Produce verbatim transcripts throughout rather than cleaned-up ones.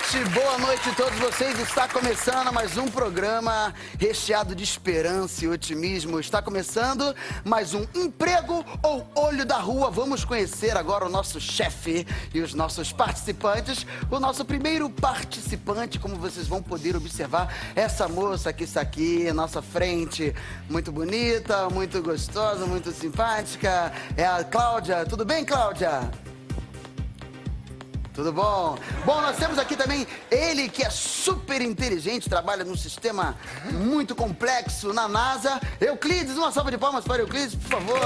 noite, boa noite a todos vocês. Está começando mais um programa recheado de esperança e otimismo. Está começando mais um Emprego ou Olho da Rua. Vamos conhecer agora o nosso chefe e os nossos participantes. O nosso primeiro participante, como vocês vão poder observar, essa moça que está aqui à nossa frente, muito bonita, muito gostosa, muito simpática, é a Cláudia. Tudo bem, Cláudia? Tudo bom? Bom, nós temos aqui também ele que é super inteligente, trabalha num sistema muito complexo na NASA. Euclides, uma salva de palmas para Euclides, por favor.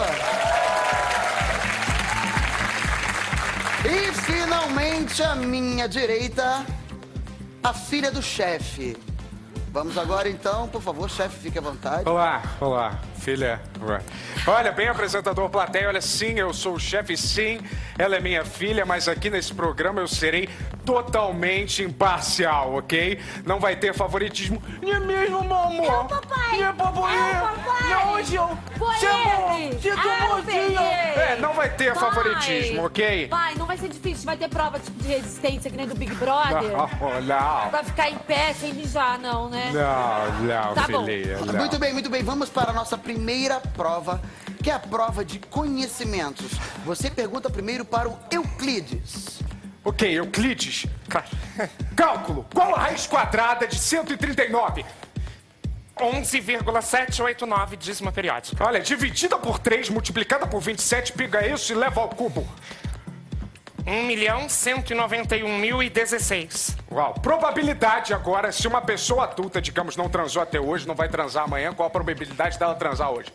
E finalmente à minha direita, a filha do chefe. Vamos agora então, por favor, chefe, fique à vontade. Olá, olá, filha. Olha, bem, apresentador plateia, olha, sim, eu sou o chefe, sim, ela é minha filha, mas aqui nesse programa eu serei totalmente imparcial, ok? Não vai ter favoritismo. Não é mesmo, meu amor? É o papai! É o papai! É o papai! Não, hoje eu... Foi Chamou! ele! Sinto Ah, muito! foi ele! É, não vai ter Pai, favoritismo, ok? Pai, não vai ser difícil, vai ter prova tipo, de resistência que nem do Big Brother. Não, não. Vai ficar em pé sem mijar, não, né? Não, não, Tá bom. filhinha, não. Muito bem, muito bem. Vamos para a nossa primeira prova, que é a prova de conhecimentos. Você pergunta primeiro para o Euclides. Ok, Euclides. Cálculo. Qual a raiz quadrada de cento e trinta e nove? onze vírgula setecentos e oitenta e nove, dízima periódica. Olha, dividida por três, multiplicada por vinte e sete, pega isso e leva ao cubo. um milhão cento e noventa e um mil e dezesseis. Uau. Probabilidade agora, se uma pessoa adulta, digamos, não transou até hoje, não vai transar amanhã, qual a probabilidade dela transar hoje?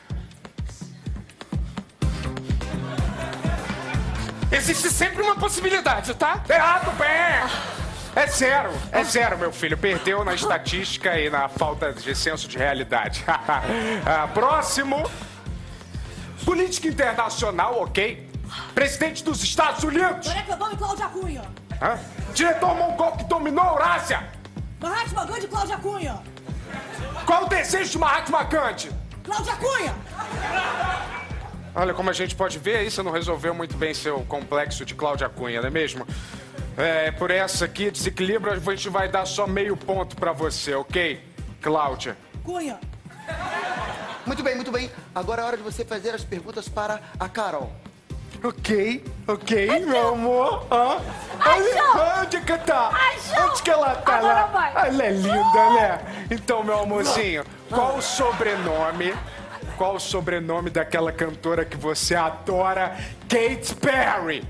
Existe sempre uma possibilidade, tá? Errado, bem! É zero, é zero, meu filho. Perdeu na estatística e na falta de senso de realidade. Ah, próximo. Política internacional, ok? Presidente dos Estados Unidos. Barack Obama e Cláudia Cunha. Hã? Diretor mongol que dominou a Eurásia. Mahatma Gandhi e Cláudia Cunha. Qual o desejo de Mahatma Gandhi? Cláudia Cunha. Olha, como a gente pode ver, aí você não resolveu muito bem seu complexo de Cláudia Cunha, não é mesmo? É, por essa aqui, desequilíbrio, a gente vai dar só meio ponto pra você, ok? Cláudia. Cunha. Muito bem, muito bem. Agora é hora de você fazer as perguntas para a Carol. Ok, ok, meu amor. Ah, Achou! onde que tá? Achou! Onde que ela tá Agora lá? vai. Ela é linda, né? Então, meu amorzinho, qual o sobrenome... Qual o sobrenome daquela cantora que você adora, Katy Perry?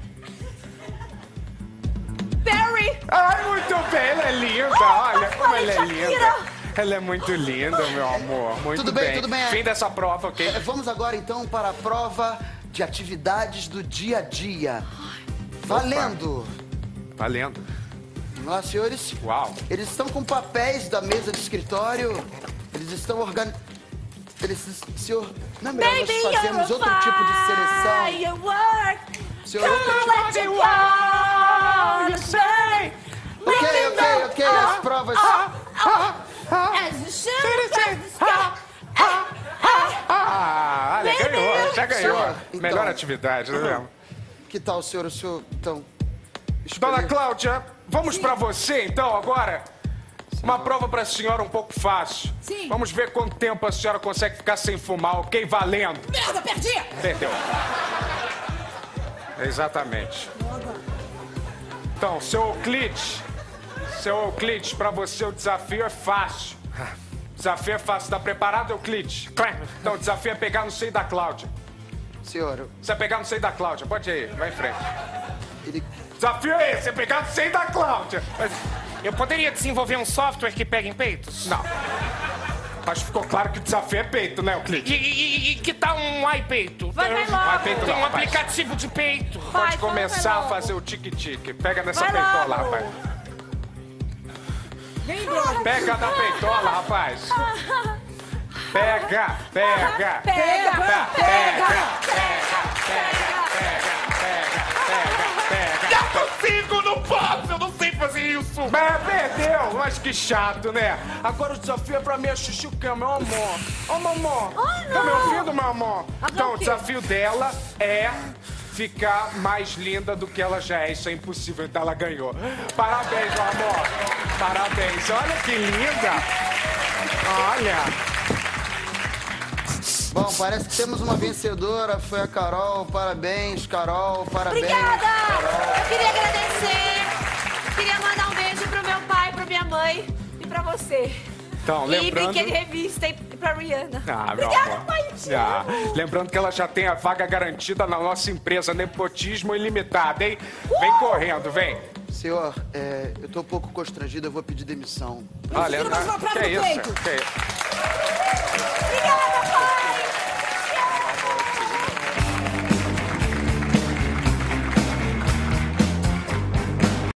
Perry! Ai, muito bem, ela é linda. Oh, Olha como papai, ela é Shakira. linda. Ela é muito linda, meu amor. Muito Tudo bem, tudo bem. Fim dessa prova, ok? É, Vamos agora então para a prova de atividades do dia a dia. Valendo! Valendo. Vamos lá, senhores. Uau. Eles estão com papéis da mesa de escritório. Eles estão organizando. Eles, senhor, não é melhor Baby, nós fazermos you're outro tipo de seleção? firework. Senhor, outro Come tipo... let you go, you say. Ok, ok, ok, as provas... As you should touch the sky. Ah, olha, Baby, ganhou, já ganhou. Senhor, então- Melhor atividade, não é mesmo? Que tal o senhor, o senhor, então... Dona escolher- Cláudia, vamos pra você então agora. Uma prova pra senhora um pouco fácil. Sim. Vamos ver quanto tempo a senhora consegue ficar sem fumar, ok? Valendo. Merda, perdi. Perdeu. Exatamente. Então, seu Euclides, seu Euclides, pra você o desafio é fácil. O desafio é fácil. Tá preparado, Euclides? Então, o desafio é pegar no seio da Cláudia. Senhor, Você é pegar no seio da Cláudia. Pode ir, vai em frente. ele... Desafio é esse, é pegar no seio da Cláudia. Mas... Eu poderia desenvolver um software que pega em peitos? Não. Acho que ficou claro que o desafio é peito, né, E, Euclides? e, e, e que tal um iPeito? Vai, vai Tem- logo. peito Tem um não, rapaz. aplicativo de peito. Vai, Pode começar a logo. fazer o tique-tique. Pega nessa Vai peitola, logo. rapaz. Vem, droga. Pega na peitola, rapaz. Pega, pega. Pega, pega, pega, pega, pega, pega, pega. Já consigo, não posso, eu não sei fazer isso. Mas perdeu, mas que chato, né? Agora o desafio é pra minha chuchuca, meu amor. Ô, mamô. Ai, Tá me não. ouvindo, meu amor? Agora Então, o o quê? desafio dela é ficar mais linda do que ela já é. Isso é impossível, então ela ganhou. Parabéns, meu amor. Parabéns. Olha que linda. Olha. Bom, parece que temos uma vencedora, foi a Carol. Parabéns, Carol, parabéns. Obrigada! Carol. Eu queria agradecer. Queria mandar um beijo pro meu pai, pra minha mãe e pra você. Então, E lembrando... brinquedo de revista e pra Rihanna. Ah, meu Obrigada, amor. pai, te Ah, amo. lembrando que ela já tem a vaga garantida na nossa empresa Nepotismo Ilimitado, hein? Vem correndo, vem. Senhor, é, eu tô um pouco constrangido, eu vou pedir demissão. Olha, mais uma prova que no isso? peito. Que isso? Obrigada, pai.